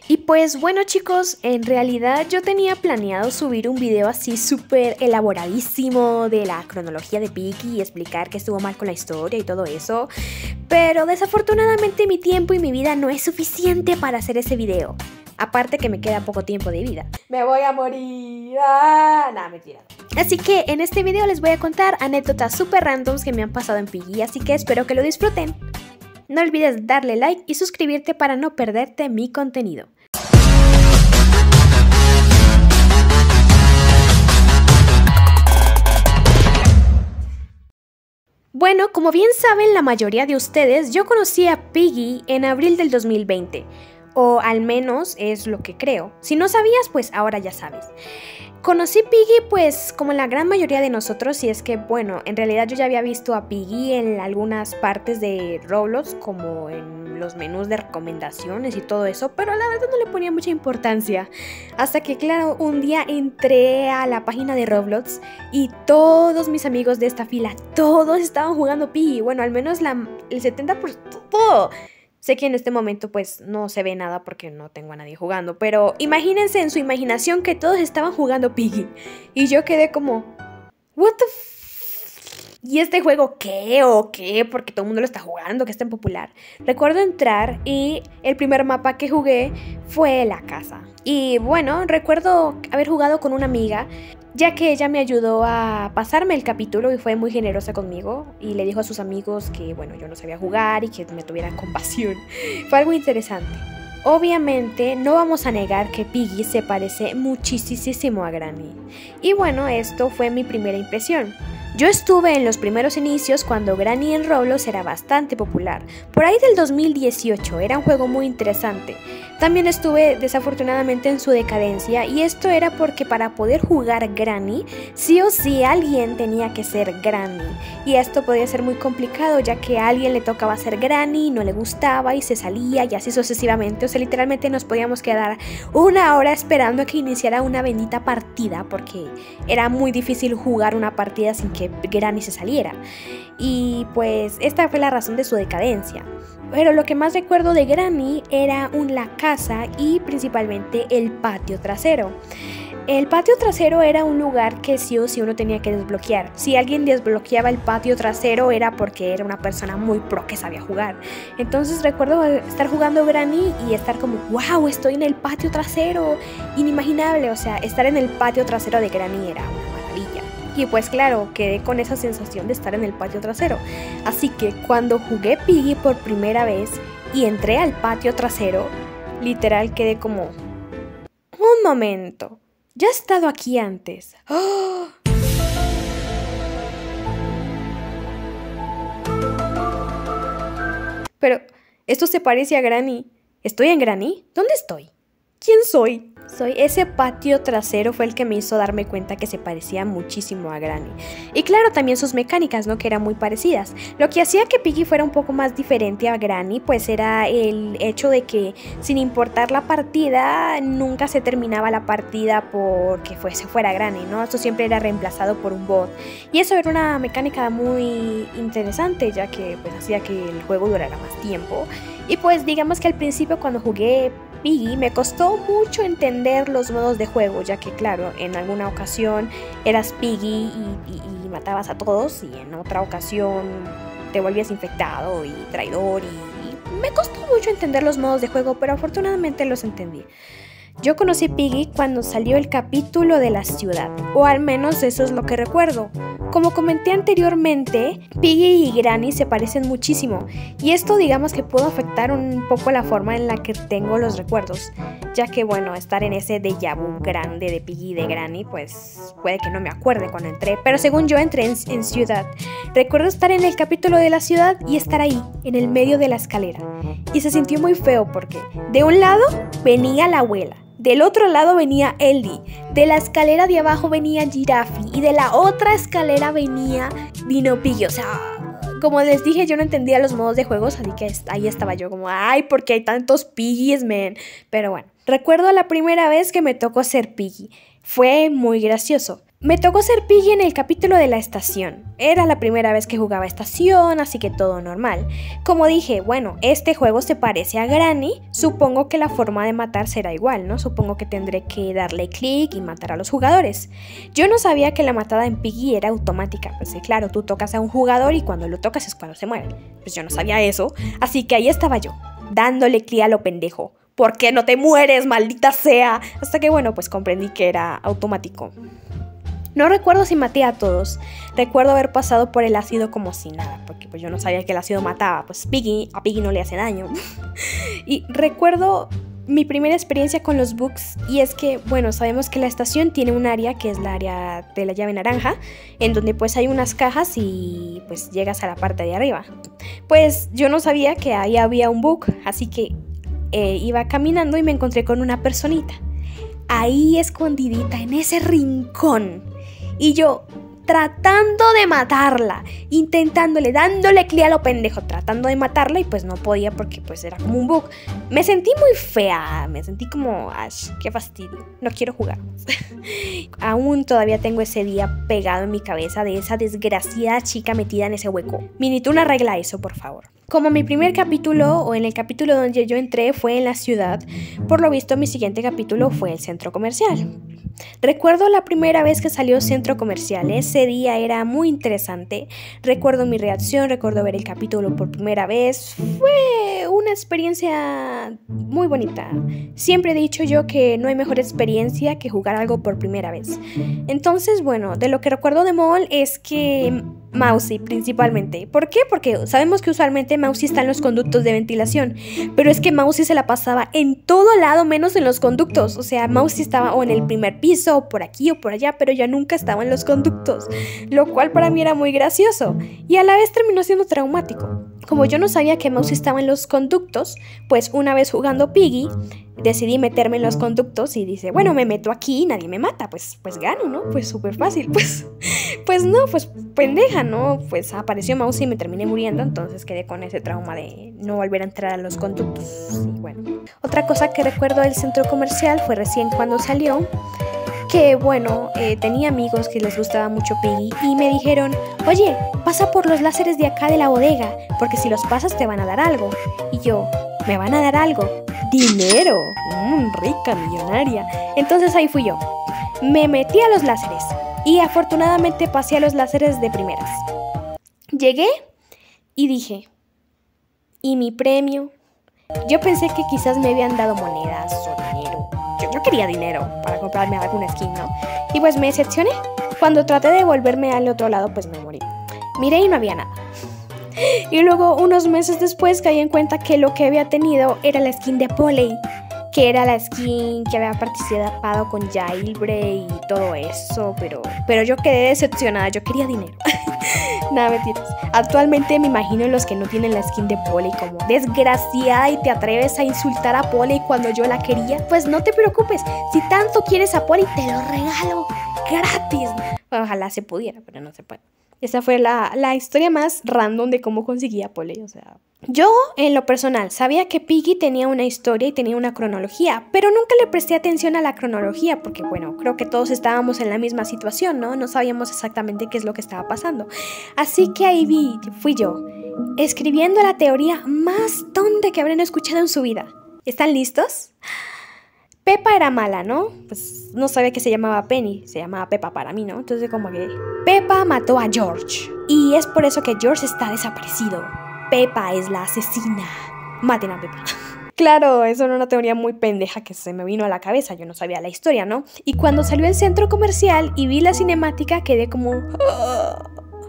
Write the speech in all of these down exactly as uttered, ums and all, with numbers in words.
Y pues bueno chicos, en realidad yo tenía planeado subir un video así súper elaboradísimo de la cronología de Piggy y explicar qué estuvo mal con la historia y todo eso. Pero desafortunadamente mi tiempo y mi vida no es suficiente para hacer ese video. Aparte que me queda poco tiempo de vida. ¡Me voy a morir! ¡Ah! Nah, mentira. Así que en este video les voy a contar anécdotas súper randoms que me han pasado en Piggy, así que espero que lo disfruten. No olvides darle like y suscribirte para no perderte mi contenido. Bueno, como bien saben la mayoría de ustedes, yo conocí a Piggy en abril del dos mil veinte. O al menos es lo que creo. Si no sabías, pues ahora ya sabes. Conocí Piggy pues como la gran mayoría de nosotros, y es que bueno, en realidad yo ya había visto a Piggy en algunas partes de Roblox, como en los menús de recomendaciones y todo eso, pero la verdad no le ponía mucha importancia. Hasta que claro, un día entré a la página de Roblox y todos mis amigos de esta fila, todos estaban jugando Piggy. Bueno, al menos la, el setenta por ciento, todo. Sé que en este momento pues no se ve nada porque no tengo a nadie jugando, pero imagínense en su imaginación que todos estaban jugando Piggy. Y yo quedé como, what the f... ¿Y este juego qué o qué? Porque todo el mundo lo está jugando, que es tan popular. Recuerdo entrar y el primer mapa que jugué fue la casa. Y bueno, recuerdo haber jugado con una amiga, ya que ella me ayudó a pasarme el capítulo y fue muy generosa conmigo y le dijo a sus amigos que bueno, yo no sabía jugar y que me tuvieran compasión. Fue algo interesante. Obviamente no vamos a negar que Piggy se parece muchísimo a Granny. Y bueno, esto fue mi primera impresión. Yo estuve en los primeros inicios cuando Granny en Roblox era bastante popular. Por ahí del dos mil dieciocho, era un juego muy interesante. También estuve desafortunadamente en su decadencia, y esto era porque para poder jugar Granny, sí o sí alguien tenía que ser Granny. Y esto podía ser muy complicado, ya que a alguien le tocaba ser Granny, no le gustaba y se salía y así sucesivamente. O sea, literalmente nos podíamos quedar una hora esperando a que iniciara una bendita partida, porque era muy difícil jugar una partida sin que Granny se saliera. Y pues esta fue la razón de su decadencia. Pero lo que más recuerdo de Granny era un, la casa y principalmente el patio trasero. El patio trasero era un lugar que sí o sí uno tenía que desbloquear. Si alguien desbloqueaba el patio trasero era porque era una persona muy pro que sabía jugar. Entonces recuerdo estar jugando Granny y estar como, wow, estoy en el patio trasero. Inimaginable, o sea, estar en el patio trasero de Granny era una maravilla. Y pues claro, quedé con esa sensación de estar en el patio trasero. Así que cuando jugué Piggy por primera vez y entré al patio trasero, literal quedé como, un momento, ya he estado aquí antes. ¡Oh! Pero esto se parece a Granny. ¿Estoy en Granny? ¿Dónde estoy? ¿Quién soy? Soy ese patio trasero fue el que me hizo darme cuenta que se parecía muchísimo a Granny. Y claro, también sus mecánicas, ¿no? Que eran muy parecidas. Lo que hacía que Piggy fuera un poco más diferente a Granny, pues era el hecho de que sin importar la partida, nunca se terminaba la partida porque fuese fuera Granny, ¿no? Esto siempre era reemplazado por un bot. Y eso era una mecánica muy interesante, ya que pues hacía que el juego durara más tiempo. Y pues digamos que al principio cuando jugué Piggy me costó mucho entender los modos de juego, ya que claro, en alguna ocasión eras Piggy y, y, y matabas a todos, y en otra ocasión te volvías infectado y traidor, y, y me costó mucho entender los modos de juego, pero afortunadamente los entendí. Yo conocí Piggy cuando salió el capítulo de la ciudad, o al menos eso es lo que recuerdo. Como comenté anteriormente, Piggy y Granny se parecen muchísimo, y esto digamos que pudo afectar un poco la forma en la que tengo los recuerdos, ya que bueno, estar en ese déjà vu grande de Piggy y de Granny, pues puede que no me acuerde cuando entré, pero según yo entré en, en ciudad. Recuerdo estar en el capítulo de la ciudad y estar ahí, en el medio de la escalera, y se sintió muy feo porque de un lado venía la abuela, del otro lado venía Ellie, de la escalera de abajo venía Giraffe y de la otra escalera venía Dino Piggy. O sea, como les dije, yo no entendía los modos de juegos, así que ahí estaba yo como, ay, ¿por qué hay tantos Piggies, man? Pero bueno, recuerdo la primera vez que me tocó ser Piggy. Fue muy gracioso. Me tocó ser Piggy en el capítulo de la estación. Era la primera vez que jugaba estación, así que todo normal. Como dije, bueno, este juego se parece a Granny, supongo que la forma de matar será igual, ¿no? Supongo que tendré que darle clic y matar a los jugadores. Yo no sabía que la matada en Piggy era automática, pues sí, claro, tú tocas a un jugador y cuando lo tocas es cuando se muere. Pues yo no sabía eso, así que ahí estaba yo, dándole clic a lo pendejo. ¿Por qué no te mueres, maldita sea? Hasta que bueno, pues comprendí que era automático. No recuerdo si maté a todos, recuerdo haber pasado por el ácido como si nada, porque pues yo no sabía que el ácido mataba, pues Piggy, a Piggy no le hace daño. Y recuerdo mi primera experiencia con los bugs, y es que, bueno, sabemos que la estación tiene un área que es la área de la llave naranja, en donde pues hay unas cajas y pues llegas a la parte de arriba. Pues yo no sabía que ahí había un bug, así que eh, iba caminando y me encontré con una personita, ahí escondidita en ese rincón. Y yo tratando de matarla, intentándole, dándole clic a lo pendejo, tratando de matarla y pues no podía porque pues era como un bug. Me sentí muy fea, me sentí como, ¡ay, qué fastidio! No quiero jugar más. Aún todavía tengo ese día pegado en mi cabeza de esa desgraciada chica metida en ese hueco. Minituna, arregla eso, por favor. Como mi primer capítulo, o en el capítulo donde yo entré, fue en la ciudad, por lo visto mi siguiente capítulo fue el centro comercial. Recuerdo la primera vez que salió Centro Comercial, ese día era muy interesante, recuerdo mi reacción, recuerdo ver el capítulo por primera vez, fue una experiencia muy bonita. Siempre he dicho yo que no hay mejor experiencia que jugar algo por primera vez. Entonces, bueno, de lo que recuerdo de Mall es que Mousy principalmente. ¿Por qué? Porque sabemos que usualmente Mousy está en los conductos de ventilación, pero es que Mousy se la pasaba en todo lado menos en los conductos. O sea, Mousy estaba o en el primer piso, o por aquí o por allá, pero ya nunca estaba en los conductos, lo cual para mí era muy gracioso y a la vez terminó siendo traumático. Como yo no sabía que Mousy estaba en los conductos, pues una vez jugando Piggy, decidí meterme en los conductos y dice, bueno, me meto aquí y nadie me mata, pues, pues gano, ¿no? Pues súper fácil, pues, pues no, pues pendeja, ¿no? Pues apareció Mousy y me terminé muriendo, entonces quedé con ese trauma de no volver a entrar a los conductos. Y bueno, otra cosa que recuerdo del centro comercial fue recién cuando salió, que bueno, eh, tenía amigos que les gustaba mucho Piggy y me dijeron, oye, pasa por los láseres de acá de la bodega, porque si los pasas te van a dar algo. Y yo, ¿me van a dar algo? ¡Dinero! Mmm, rica, millonaria. Entonces ahí fui yo. Me metí a los láseres y afortunadamente pasé a los láseres de primeras. Llegué y dije, ¿y mi premio? Yo pensé que quizás me habían dado monedas o dinero. Yo, yo quería dinero para comprarme alguna skin, ¿no? Y pues me decepcioné. Cuando traté de volverme al otro lado, pues me morí. Miré y no había nada. Y luego, unos meses después, caí en cuenta que lo que había tenido era la skin de Polly, que era la skin que había participado con Jailbreak y todo eso, pero, pero yo quedé decepcionada, yo quería dinero. Nada, mentiras. Actualmente me imagino los que no tienen la skin de Polly como desgraciada y te atreves a insultar a Polly cuando yo la quería. Pues no te preocupes, si tanto quieres a Polly, te lo regalo gratis. Ojalá se pudiera, pero no se puede. Esa fue la, la historia más random de cómo conseguí a Polly, o sea... Yo, en lo personal, sabía que Piggy tenía una historia y tenía una cronología, pero nunca le presté atención a la cronología porque, bueno, creo que todos estábamos en la misma situación, ¿no? No sabíamos exactamente qué es lo que estaba pasando. Así que ahí vi, fui yo, escribiendo la teoría más tonta que habrán escuchado en su vida. ¿Están listos? Peppa era mala, ¿no? Pues no sabía que se llamaba Penny, se llamaba Peppa para mí, ¿no? Entonces como que Peppa mató a George y es por eso que George está desaparecido. Peppa es la asesina. Maten a Peppa. Claro, eso era una teoría muy pendeja que se me vino a la cabeza. Yo no sabía la historia, ¿no? Y cuando salió el centro comercial y vi la cinemática, quedé como... ¡Ah!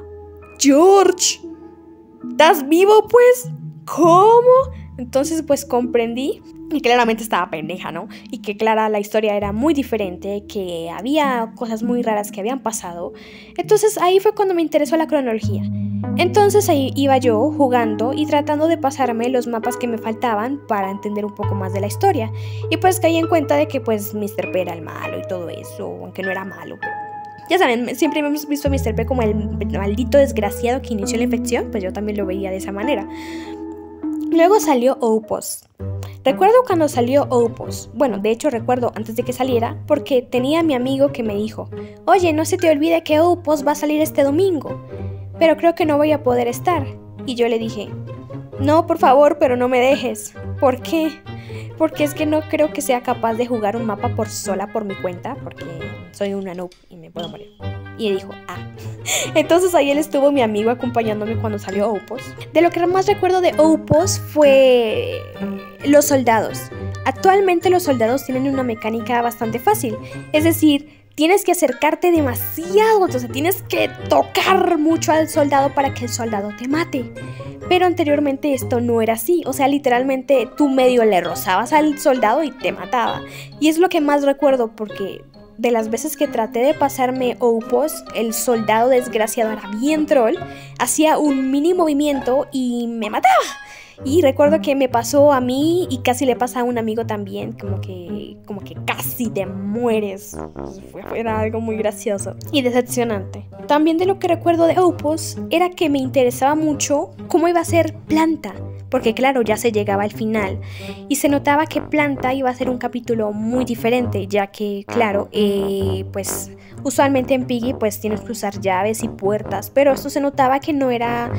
¡George! ¿Estás vivo, pues? ¿Cómo? Entonces, pues comprendí y claramente estaba pendeja, ¿no? Y que, clara, la historia era muy diferente, que había cosas muy raras que habían pasado. Entonces, ahí fue cuando me interesó la cronología. Entonces ahí iba yo jugando y tratando de pasarme los mapas que me faltaban para entender un poco más de la historia. Y pues caí en cuenta de que pues míster P era el malo y todo eso, aunque no era malo, pero... Ya saben, siempre hemos visto a míster P como el maldito desgraciado que inició la infección, pues yo también lo veía de esa manera. Luego salió Opus. Recuerdo cuando salió Outpost. Bueno, de hecho recuerdo antes de que saliera, porque tenía a mi amigo que me dijo: oye, no se te olvide que Outpost va a salir este domingo, pero creo que no voy a poder estar. Y yo le dije: no, por favor, pero no me dejes. ¿Por qué? Porque es que no creo que sea capaz de jugar un mapa por sola por mi cuenta, porque soy una noob y me puedo morir. Y él dijo: ah. Entonces ahí él estuvo mi amigo acompañándome cuando salió Outpost. De lo que más recuerdo de Outpost fue los soldados. Actualmente los soldados tienen una mecánica bastante fácil. Es decir, tienes que acercarte demasiado, entonces tienes que tocar mucho al soldado para que el soldado te mate. Pero anteriormente esto no era así, o sea, literalmente tú medio le rozabas al soldado y te mataba. Y es lo que más recuerdo, porque de las veces que traté de pasarme Outpost, el soldado desgraciado era bien troll, hacía un mini movimiento y me mataba. Y recuerdo que me pasó a mí y casi le pasa a un amigo también, como que, como que casi te mueres. Fue, era algo muy gracioso y decepcionante. También de lo que recuerdo de Outpost era que me interesaba mucho cómo iba a ser Planta, porque claro, ya se llegaba al final y se notaba que Planta iba a ser un capítulo muy diferente, ya que claro, eh, pues usualmente en Piggy pues tienes que usar llaves y puertas, pero esto se notaba que no era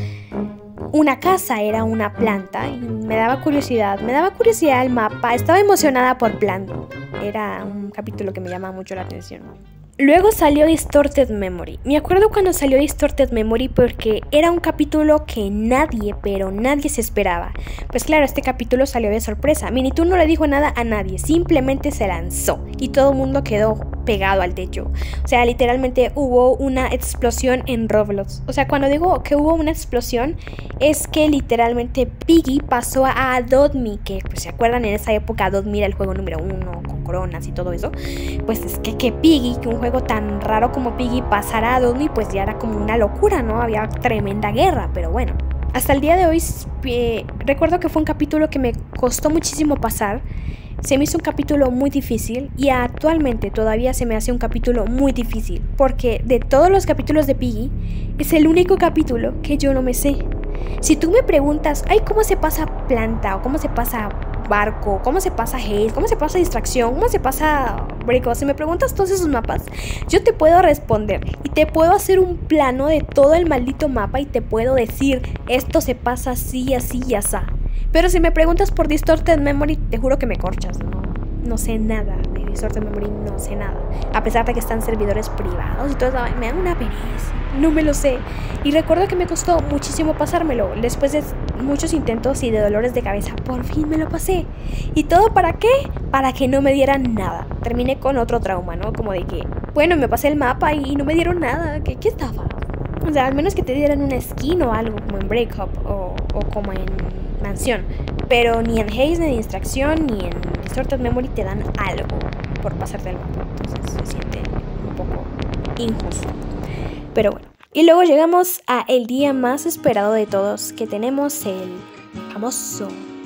una casa, era una planta y me daba curiosidad, me daba curiosidad el mapa, estaba emocionada por Planta, era un capítulo que me llamaba mucho la atención. Luego salió Distorted Memory. Me acuerdo cuando salió Distorted Memory porque era un capítulo que nadie, pero nadie se esperaba. Pues claro, este capítulo salió de sorpresa. Minitoon no le dijo nada a nadie, simplemente se lanzó y todo el mundo quedó pegado al techo. O sea, literalmente hubo una explosión en Roblox. O sea, cuando digo que hubo una explosión, es que literalmente Piggy pasó a Adopt Me, que pues se acuerdan en esa época Adopt Me era el juego número uno, con coronas y todo eso. Pues es que, que Piggy, que un juego tan raro como Piggy pasara a Adopt Me, pues ya era como una locura, ¿no? Había tremenda guerra, pero bueno. Hasta el día de hoy eh, recuerdo que fue un capítulo que me costó muchísimo pasar. Se me hizo un capítulo muy difícil y actualmente todavía se me hace un capítulo muy difícil, porque de todos los capítulos de Piggy es el único capítulo que yo no me sé. Si tú me preguntas, ay, ¿cómo se pasa Planta? O ¿cómo se pasa Barco? ¿Cómo se pasa Haze? ¿Cómo se pasa Distracción? ¿Cómo se pasa Breakout? Si me preguntas todos esos mapas, yo te puedo responder y te puedo hacer un plano de todo el maldito mapa y te puedo decir, esto se pasa así, así y así. Pero si me preguntas por Distorted Memory, te juro que me corchas, no, no sé nada de Distorted Memory, no sé nada. A pesar de que están servidores privados y todo eso, me da una pereza, no me lo sé. Y recuerdo que me costó muchísimo pasármelo. Después de muchos intentos y de dolores de cabeza, por fin me lo pasé. ¿Y todo para qué? Para que no me dieran nada. Terminé con otro trauma, ¿no? Como de que, bueno, me pasé el mapa y no me dieron nada. ¿Qué, qué estafa? O sea, al menos que te dieran una skin o algo, como en Breakup o, o como en Mansión. Pero ni en Haze, ni en Distracción, ni en Distorted Memory te dan algo por pasarte el mapa. Entonces se siente un poco injusto. Pero bueno. Y luego llegamos a el día más esperado de todos, que tenemos el famoso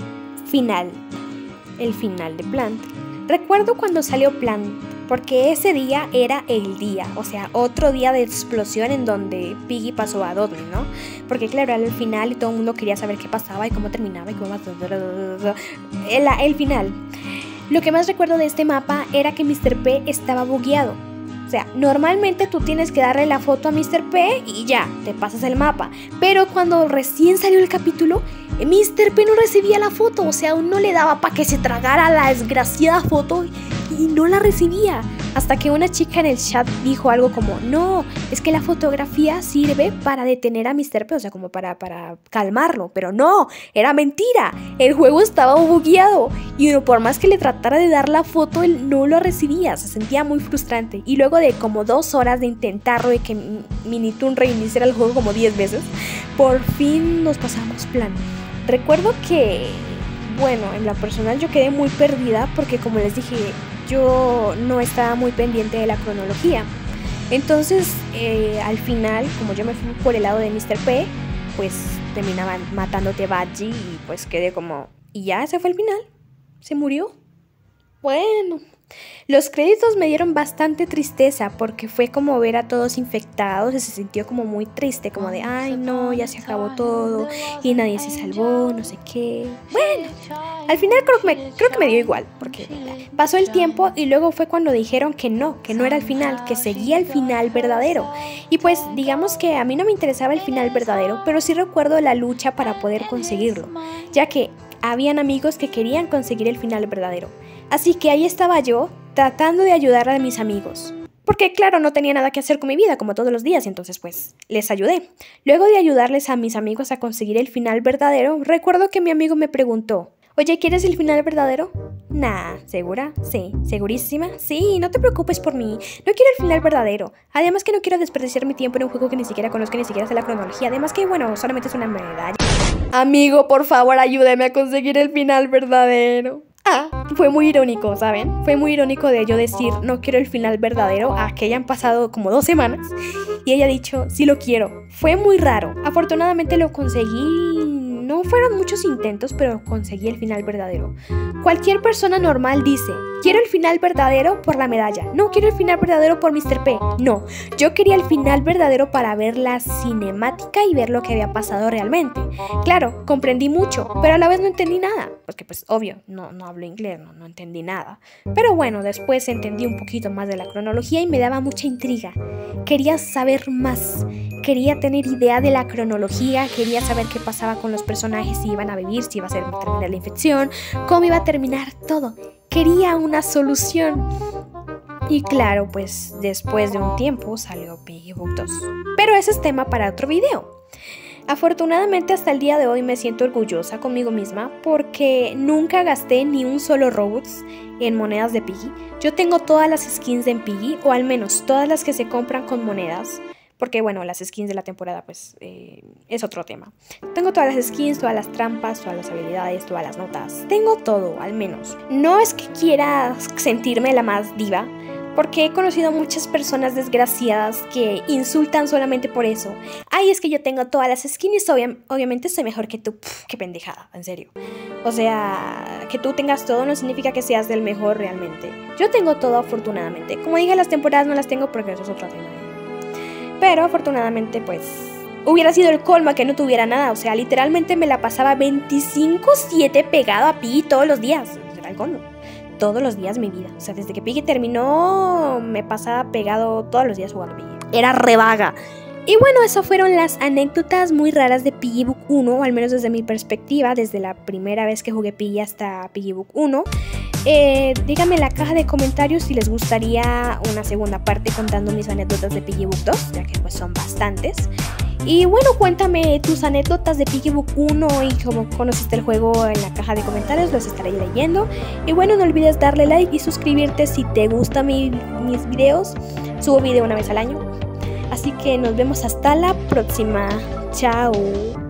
final. El final de Plant. Recuerdo cuando salió Plant, porque ese día era el día, o sea, otro día de explosión en donde Piggy pasó a Adopt Me, ¿no? Porque claro, era el final y todo el mundo quería saber qué pasaba y cómo terminaba y cómo... El, el final. Lo que más recuerdo de este mapa era que míster P estaba bugueado. O sea, normalmente tú tienes que darle la foto a míster P y ya, te pasas el mapa. Pero cuando recién salió el capítulo, míster P no recibía la foto. O sea, aún no le daba para que se tragara la desgraciada foto y no la recibía. Hasta que una chica en el chat dijo algo como, no, es que la fotografía sirve para detener a míster P, o sea, como para, para calmarlo. Pero no, era mentira. El juego estaba bugueado y uno, por más que le tratara de dar la foto, él no lo recibía. Se sentía muy frustrante. Y luego de como dos horas de intentarlo y que Minitoon reiniciara el juego como diez veces, por fin nos pasamos Plan. Recuerdo que, bueno, en lo personal yo quedé muy perdida porque, como les dije, yo no estaba muy pendiente de la cronología. Entonces, eh, al final, como yo me fui por el lado de míster P, pues terminaban matándote Badgie y pues quedé como, y ya, ese fue el final. Se murió. bueno. Los créditos me dieron bastante tristeza porque fue como ver a todos infectados y se sintió como muy triste, como de ay no, ya se acabó todo y nadie se salvó, no sé qué. Bueno, al final creo que me, creo que me dio igual porque pasó el tiempo y luego fue cuando dijeron que no, que no era el final, que seguía el final verdadero. Y pues digamos que a mí no me interesaba el final verdadero, pero sí recuerdo la lucha para poder conseguirlo, ya que habían amigos que querían conseguir el final verdadero. Así que ahí estaba yo, tratando de ayudar a mis amigos. Porque claro, no tenía nada que hacer con mi vida, como todos los días, entonces pues les ayudé. Luego de ayudarles a mis amigos a conseguir el final verdadero, recuerdo que mi amigo me preguntó, oye, ¿quieres el final verdadero? Nah, ¿segura? Sí, ¿segurísima? Sí, no te preocupes por mí, no quiero el final verdadero. Además que no quiero desperdiciar mi tiempo en un juego que ni siquiera conozco, ni siquiera sé la cronología. Además que, bueno, solamente es una medalla. Amigo, por favor, ayúdame a conseguir el final verdadero. Ah, fue muy irónico, ¿saben? Fue muy irónico de yo decir no quiero el final verdadero a que hayan pasado como dos semanas y ella ha dicho sí lo quiero. Fue muy raro. Afortunadamente lo conseguí. No fueron muchos intentos, pero conseguí el final verdadero. Cualquier persona normal dice, quiero el final verdadero por la medalla. No, quiero el final verdadero por míster P. No, yo quería el final verdadero para ver la cinemática y ver lo que había pasado realmente. Claro, comprendí mucho, pero a la vez no entendí nada. Porque pues obvio, no, no hablo inglés, no, no entendí nada. Pero bueno, después entendí un poquito más de la cronología y me daba mucha intriga. Quería saber más. Quería tener idea de la cronología, quería saber qué pasaba con los personajes, si iban a vivir, si iba a ser, terminar la infección, cómo iba a terminar todo. Quería una solución. Y claro, pues después de un tiempo salió Piggy Book dos. Pero ese es tema para otro video. Afortunadamente hasta el día de hoy me siento orgullosa conmigo misma porque nunca gasté ni un solo Robux en monedas de Piggy. Yo tengo todas las skins de Piggy, o al menos todas las que se compran con monedas. Porque bueno, las skins de la temporada pues eh, es otro tema. Tengo todas las skins, todas las trampas, todas las habilidades, todas las notas. Tengo todo, al menos. No es que quiera sentirme la más diva, porque he conocido muchas personas desgraciadas que insultan solamente por eso. Ay, es que yo tengo todas las skins, obvia obviamente soy mejor que tú. Pff, qué pendejada, en serio. O sea, que tú tengas todo no significa que seas del mejor realmente. Yo tengo todo afortunadamente. Como dije, las temporadas no las tengo porque eso es otro tema. Pero afortunadamente pues hubiera sido el colmo que no tuviera nada. O sea, literalmente me la pasaba veinticinco siete pegado a Piggy todos los días. Era el colmo. Todos los días mi vida. O sea, desde que Piggy terminó me pasaba pegado todos los días jugando Piggy. Era re vaga. Y bueno, esas fueron las anécdotas muy raras de Piggy Book uno, o al menos desde mi perspectiva, desde la primera vez que jugué Piggy hasta Piggy Book uno. Eh, díganme en la caja de comentarios si les gustaría una segunda parte contando mis anécdotas de Piggy Book dos, ya que pues son bastantes. Y bueno, cuéntame tus anécdotas de Piggy Book uno y cómo conociste el juego en la caja de comentarios, los estaré leyendo. Y bueno, no olvides darle like y suscribirte si te gustan mi, mis videos. Subo video una vez al año. Así que nos vemos hasta la próxima. Chao.